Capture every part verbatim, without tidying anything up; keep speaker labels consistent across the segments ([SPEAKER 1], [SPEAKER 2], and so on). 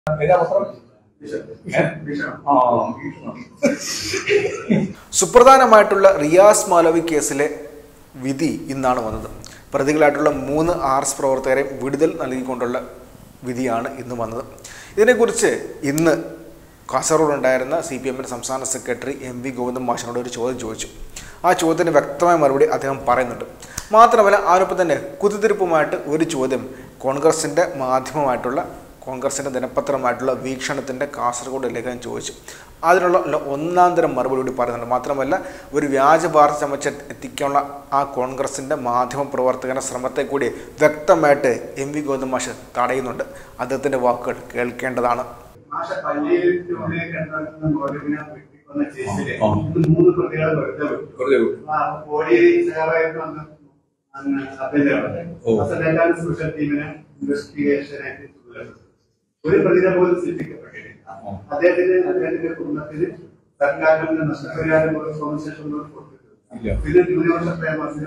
[SPEAKER 1] സുപ്രധാനമായിട്ടുള്ള റിയാസ് മാലവി കേസിലെ വിധി ഇന്നാണ് വന്നത്. പ്രതികളായിട്ടുള്ള മൂന്ന് ആർ എസ് പ്രവർത്തകരെ വിടുതൽ നൽകിക്കൊണ്ടുള്ള വിധിയാണ് ഇന്ന് വന്നത്. ഇതിനെക്കുറിച്ച് ഇന്ന് കാസർഗോഡുണ്ടായിരുന്ന സി പി എമ്മിൻ്റെ സംസ്ഥാന സെക്രട്ടറി എം വി ഗോവിന്ദൻ മാഷിനോട് ഒരു ചോദ്യം ചോദിച്ചു. ആ ചോദ്യത്തിന് വ്യക്തമായ മറുപടി അദ്ദേഹം പറയുന്നുണ്ട്. മാത്രമല്ല അതിനൊപ്പം തന്നെ കുത്തിത്തിരിപ്പുമായിട്ട് ഒരു ചോദ്യം കോൺഗ്രസിൻ്റെ മാധ്യമമായിട്ടുള്ള കോൺഗ്രസിൻ്റെ ദിനപത്രമായിട്ടുള്ള വീക്ഷണത്തിൻ്റെ കാസർഗോഡ് ലേഖനം ചോദിച്ചു. അതിനുള്ള ഒന്നാം തരം മറുപടി കൂടി പറയുന്നുണ്ട്. മാത്രമല്ല ഒരു വ്യാജ വാർത്ത ചമച്ച് എത്തിക്കാനുള്ള ആ കോൺഗ്രസിൻ്റെ മാധ്യമ പ്രവർത്തകൻ്റെ ശ്രമത്തെ കൂടി വ്യക്തമായിട്ട് എം വി ഗോവിന്ദൻ മാഷ് തടയുന്നുണ്ട്. അദ്ദേഹത്തിൻ്റെ വാക്കുകൾ കേൾക്കേണ്ടതാണ്.
[SPEAKER 2] മൂന്ന് പ്രതികളെ സ്പെഷ്യൽ ടീമിന് ഇൻവെസ്റ്റിഗേഷനായിട്ട് ഒരു പ്രതിനെ പോലും ശിക്ഷിക്കപ്പെട്ടിട്ടില്ല. അദ്ദേഹത്തിന് അദ്ദേഹത്തിന്റെ കുടുംബത്തിന് സർക്കാരിൽ നിന്ന് നഷ്ടപരിഹാരം കോമ്പൻസേഷൻ കൊടുത്തിട്ടുണ്ട്. പിന്നെ ന്യൂനപക്ഷ പ്രേമത്തിന്റെ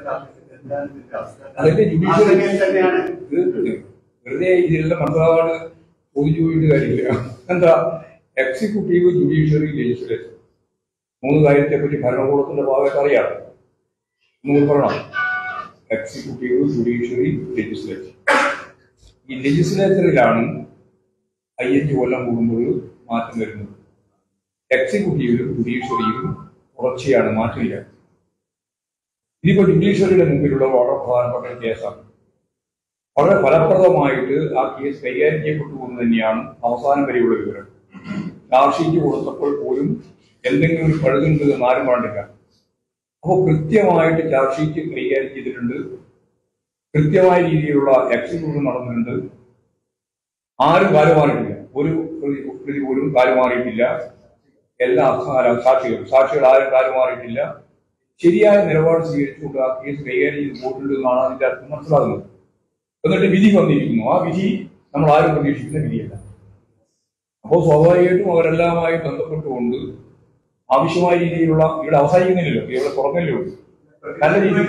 [SPEAKER 2] തന്നെയാണ്
[SPEAKER 3] വെറുതെ ഇതിലുള്ള മനസ്സിലാവാണ് ചോദിച്ചു കാര്യമില്ല. എന്താ എക്സിക്യൂട്ടീവ്, ജുഡീഷ്യറി, ലെജിസ്ലേച്ചർ മൂന്ന് കാര്യത്തെ പറ്റി ഭരണകൂടത്തിന്റെ ഭാഗത്ത് അറിയാം. മൂന്ന് പറയണം: എക്സിക്യൂട്ടീവ്, ജുഡീഷ്യറി, ലെജിസ്ലേച്ചർ. ഈ ലെജിസ്ലേച്ചറിലാണ് അയ്യഞ്ച് കൊല്ലം കൂടുമ്പോൾ മാറ്റം വരുന്നത്. എക്സിക്യൂട്ടീവിലും ജുഡീഷ്യറിയിലും തുടർച്ചയാണ്, മാറ്റമില്ല. ഇതിപ്പോ ജുഡീഷ്യറിയുടെ മുമ്പിലുള്ള വളരെ പ്രധാനപ്പെട്ട കേസാണ്. വളരെ ഫലപ്രദമായിട്ട് ആ കേസ് കൈകാര്യം ചെയ്യപ്പെട്ടു എന്ന് തന്നെയാണ് അവസാനം വരെയുള്ള വിവരം. ചാർജ് ഷീറ്റ് കൊടുത്തപ്പോൾ പോലും എന്തെങ്കിലും ഒരു പഴുതുണ്ട് എന്ന് ആരും പറഞ്ഞില്ല. അപ്പോൾ കൃത്യമായിട്ട് ചാർജ് ഷീറ്റ് കൈകാര്യം ചെയ്തിട്ടുണ്ട്. കൃത്യമായ രീതിയിലുള്ള എക്സിക്യൂഷൻ നടന്നിട്ടുണ്ട്. ആരും കാലുമാറിയിട്ടില്ല. ഒരു പ്രതി പോലും കാലുമാറിയിട്ടില്ല. എല്ലാ സാക്ഷികൾ സാക്ഷികൾ ആരും കാലുമാറിയിട്ടില്ല. ശരിയായ നിലപാട് സ്വീകരിച്ചുകൊണ്ട് ആ കേസ് കൈകാര്യം ചെയ്ത് പോയിട്ടുണ്ട് എന്നാണ് അതിന്റെ അർത്ഥം മനസ്സിലാകുന്നത്. എന്നിട്ട് വിധി വന്നിരിക്കുന്നു. ആ വിധി നമ്മൾ ആരും പ്രതീക്ഷിക്കുന്ന വിധിയല്ല. അപ്പോൾ സ്വാഭാവികമായിട്ടും അവരെല്ലാമായി ബന്ധപ്പെട്ടുകൊണ്ട് ആവശ്യമായ രീതിയിലുള്ള ഇവിടെ അവസാനിക്കുന്നില്ലല്ലോ, ഇവിടെ തുറന്നല്ലോ. നല്ല രീതിയിൽ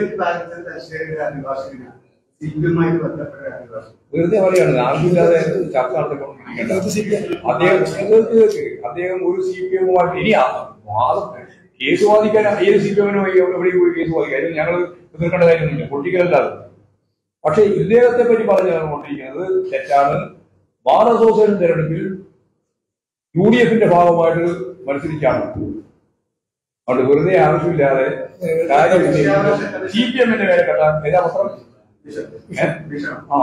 [SPEAKER 3] വെറുതെ പറയാണ്, ആവശ്യമില്ലാതെ ചർച്ച നടത്തിക്കൊണ്ടിരിക്കേണ്ട. അദ്ദേഹം അദ്ദേഹം ഒരു സി പി എമ്മുമായിട്ട് ഇനി കേസ് വാദിക്കാൻ ഏത് സി പി എമ്മിനും എവിടെയും പോയി കേസ് വാദിക്കാൻ ഞങ്ങൾ എതിർക്കേണ്ട കാര്യമൊന്നുമില്ല, പൊളിറ്റിക്കലല്ലാതെ. പക്ഷെ ഇദ്ദേഹത്തെ പറ്റി പറഞ്ഞു കൊണ്ടിരിക്കുന്നത് തെറ്റാണ്. ബാർ അസോസിയേഷൻ തെരഞ്ഞെടുപ്പിൽ യു ഡി എഫിന്റെ ഭാഗമായിട്ട് മത്സരിച്ചാണ്. അതുകൊണ്ട് വെറുതെ ആവശ്യമില്ലാതെ സി പി എമ്മിന്റെ മേലെ കെട്ടാൻ ഏതാ പത്രം? ആ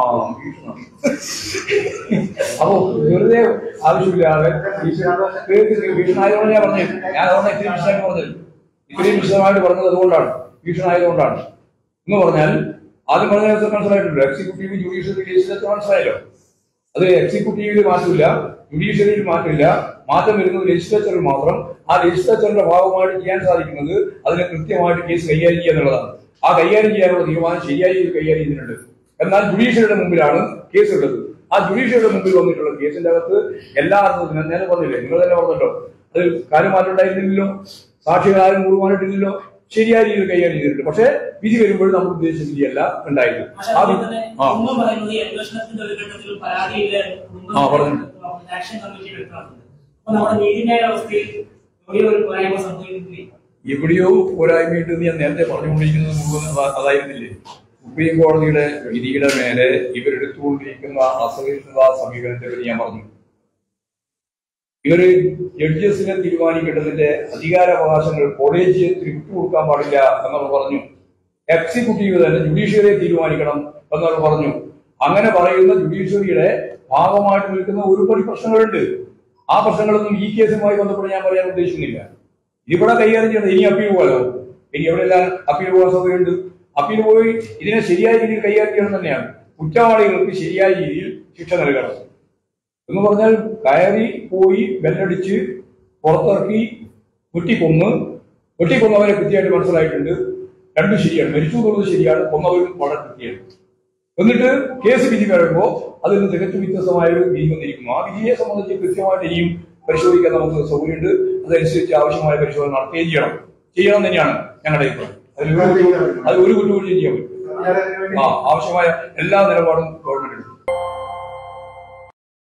[SPEAKER 3] അപ്പൊ വെറുതെ ആവശ്യമില്ലാതെ ഭീഷണായതുകൊണ്ട് ഞാൻ പറഞ്ഞത് ഞാൻ അതുകൊണ്ട് ഇത്രയും വിശദമായിട്ട് പറഞ്ഞത് ഇത്രയും വിശദമായിട്ട് പറഞ്ഞത് അതുകൊണ്ടാണ്, ഭീഷണായതുകൊണ്ടാണ്. എന്ന് പറഞ്ഞാൽ ആദ്യം പറഞ്ഞ മനസ്സിലായിട്ടുണ്ട്. എക്സിക്യൂട്ടീവ്, ജുഡീഷ്യറി, ലെജിസ്ലേച്ചർ മനസ്സിലായല്ലോ. അത് എക്സിക്യൂട്ടീവിൽ മാറ്റമില്ല, ജുഡീഷ്യറിയിൽ മാറ്റമില്ല. മാറ്റം വരുന്നത് ലെജിസ്ലേച്ചറിൽ മാത്രം. ആ ലെജിസ്ലേച്ചറിന്റെ ഭാഗമായിട്ട് ചെയ്യാൻ സാധിക്കുന്നത് അതിനെ കൃത്യമായിട്ട് കേസ് കൈകാര്യം ചെയ്യുക എന്നുള്ളതാണ്. ആ കൈകാര്യം ചെയ്യാനുള്ള തീരുമാനം ശരിയായി കൈകാര്യം ചെയ്തിട്ടുണ്ട്. എന്നാൽ ജുഡീഷ്യറിയുടെ മുമ്പിലാണ് കേസ് ഉള്ളത്. ആ ജുഡീഷ്യറിയുടെ മുമ്പിൽ വന്നിട്ടുള്ള കേസിന്റെ അകത്ത് എല്ലാ അർത്ഥത്തിനും നേരെ പറഞ്ഞില്ലേ, നിങ്ങൾ തന്നെ പറഞ്ഞല്ലോ, അതിൽ കാര്യമാറ്റം ഉണ്ടായിരുന്നില്ലല്ലോ, സാക്ഷികൾ ആരും കൂറുമാനിട്ടില്ലല്ലോ, ശരിയായ രീതിയിൽ കൈകാര്യം ചെയ്തിട്ടുണ്ട്. പക്ഷെ വിധി വരുമ്പോൾ നമ്മൾ ഉദ്ദേശിച്ച വിധിയല്ല ഉണ്ടായത്. ആ പറഞ്ഞു എവിടെയോ പോരായ്മയിട്ട് ഞാൻ നേരത്തെ പറഞ്ഞുകൊണ്ടിരിക്കുന്നത് മുഴുവൻ അതായിരുന്നില്ലേ? സുപ്രീം കോടതിയുടെ വിധിയുടെ മേലെ ഇവരെടുത്തുകൊണ്ടിരിക്കുന്ന അസഹിഷ്ണുതാ സമീപനത്തെ പറ്റി ഞാൻ പറഞ്ഞു. ഇവര് ജഡ്ജസിനെ തീരുമാനിക്കേണ്ടതിന്റെ അധികാരാവകാശങ്ങൾ കോളേജിയത്തിന് വിട്ടുകൊടുക്കാൻ പാടില്ല എന്നവർ പറഞ്ഞു. എക്സിക്യൂട്ടീവ് തന്നെ ജുഡീഷ്യറിയെ തീരുമാനിക്കണം എന്നവർ പറഞ്ഞു. അങ്ങനെ പറയുന്ന ജുഡീഷ്യറിയുടെ ഭാഗമായിട്ട് നിൽക്കുന്ന ഒരുപാട് പ്രശ്നങ്ങളുണ്ട്. ആ പ്രശ്നങ്ങളൊന്നും ഈ കേസുമായി ബന്ധപ്പെട്ട് ഞാൻ പറയാൻ ഉദ്ദേശിക്കുന്നില്ല. ഇവിടെ കൈകാര്യം ചെയ്യണം. ഇനി അപ്പീൽ പോകാലോ, ഇനി എവിടെയെല്ലാം അപ്പീൽ പോകാൻ സാധ്യതയുണ്ട്. അപ്പീൽ പോയി ഇതിനെ ശരിയായ രീതിയിൽ കൈകാര്യം ചെയ്യണം തന്നെയാണ്. കുറ്റവാളികൾക്ക് ശരിയായ രീതിയിൽ ശിക്ഷ നൽകണം എന്ന് പറഞ്ഞാൽ കയറി പോയി ബെല്ലടിച്ച് പുറത്തിറക്കി വെട്ടിക്കൊന്ന് വെട്ടിക്കൊന്നവരെ കൃത്യമായിട്ട് മനസ്സിലായിട്ടുണ്ട്. രണ്ടും ശരിയാണ്. മരിച്ചു എന്നുള്ളത് ശരിയാണ്, കൊന്നവരും വളരെ കൃത്യമാണ്. എന്നിട്ട് കേസ് വിധി കഴിയുമ്പോൾ അതിൽ നിന്ന് തികച്ചും വ്യത്യസ്തമായ ഒരു വിധി വന്നിരിക്കുന്നു. ആ വിധിയെ സംബന്ധിച്ച് കൃത്യമായിട്ട് ഇനിയും പരിശോധിക്കാൻ നമുക്ക് സൗകര്യമുണ്ട്. അതനുസരിച്ച് ആവശ്യമായ പരിശോധന നടത്തുകയും ചെയ്യണം ചെയ്യണം തന്നെയാണ് ഞങ്ങളുടെ അഭിപ്രായം. അതിൽ അത് ഒരു കുറ്റവും ചെയ്യാൻ പറ്റും. ആ ആവശ്യമായ എല്ലാ നിലപാടും